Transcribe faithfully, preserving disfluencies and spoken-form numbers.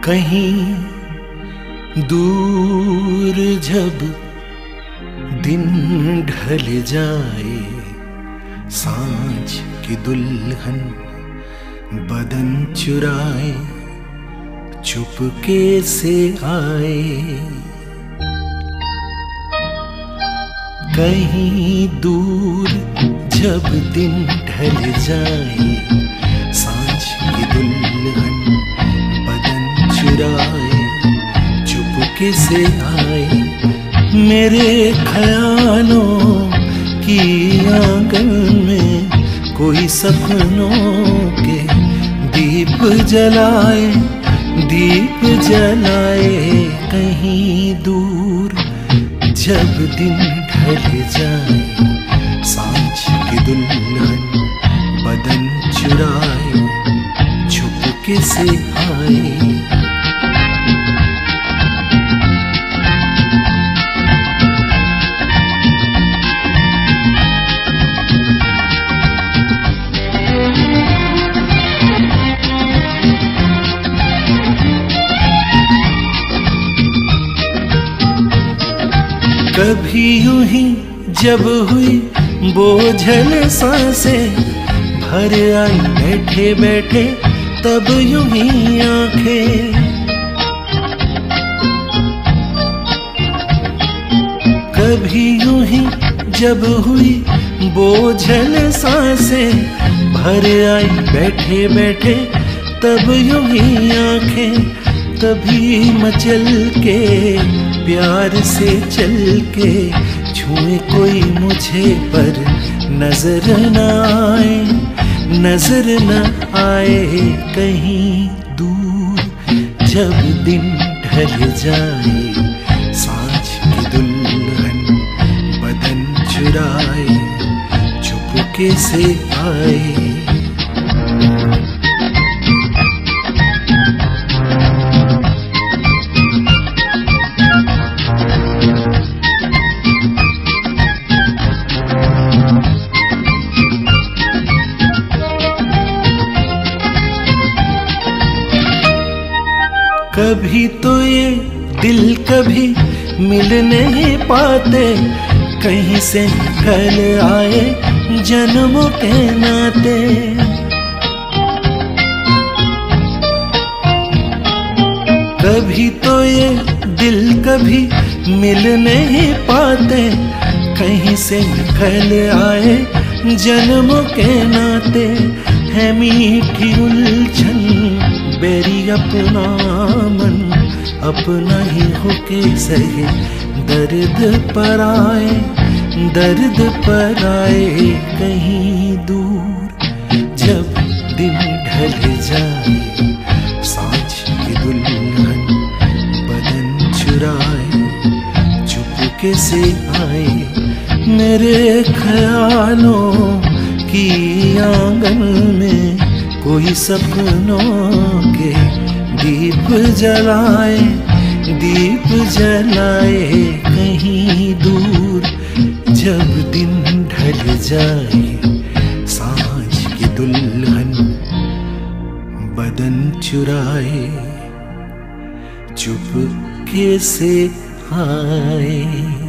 कहीं दूर जब दिन ढल जाए, सांझ की दुल्हन बदन चुराए चुपके से आए। कहीं दूर जब दिन ढल जाए, सांझ की दुल्हन बदन चुराए चुपके से आए। मेरे ख्यालों की आंगन में कोई सपनों के दीप जलाए, दीप जलाए। कहीं दूर जब दिन ढल जाए, सांझ की दुल्हन बदन चुराए चुपके से आए। कभी यूं ही जब हुई बोझल सांसें भर आई बैठे बैठे, तब यूं ही आंखें। कभी यूं ही जब हुई बोझल सांसें भर आई बैठे बैठे, तब यूं ही आंखें। तभी मचल के प्यार से चल के छुए कोई मुझे पर नजर न आए, नजर न आए। कहीं दूर जब दिन ढल जाए, सांझ की दुल्हन बदन चुराए चुपके से आए। कभी तो ये दिल कभी मिल नहीं पाते, कहीं से निकल आए जन्मों के नाते। कभी तो ये दिल कभी मिल नहीं पाते, कहीं से निकल आए जन्मों के नाते। है मीठी उलझन बेरी अपना मन, अपना ही होके सहे दर्द पर आए, दर्द पर आए। कहीं दूर जब दिन ढल जाए, सांझ की दुल्हन बदन चुराए चुपके से आए। मेरे ख्यालों की आंगन में कोई सपनों के दीप जलाए, दीप जलाए। कहीं दूर जब दिन ढल जाए, सांझ की दुल्हन बदन चुराए चुपके से आए।